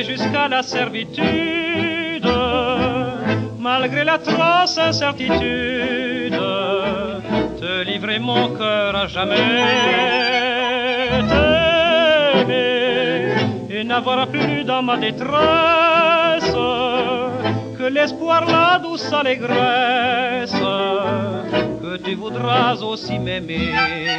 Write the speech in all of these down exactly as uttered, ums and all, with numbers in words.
t'aimer jusqu'à la servitude, malgré l'atroce incertitude, te livrer mon cœur à jamais, t'aimer et n'avoir plus dans ma détresse que l'espoir, la douce allégresse, que tu voudras aussi m'aimer.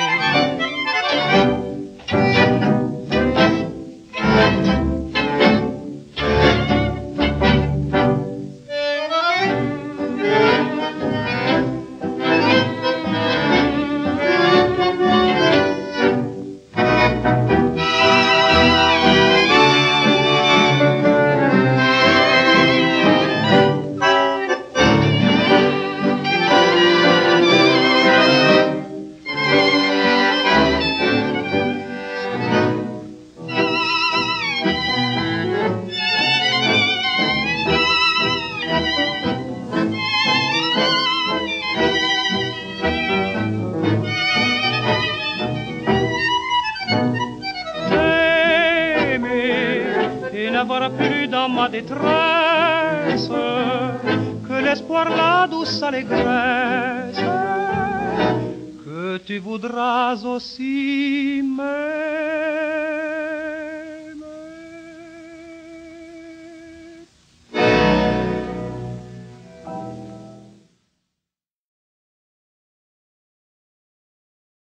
N'avoir plus dans ma détresse que l'espoir, la douce allégresse, que tu voudras aussi m'aimer.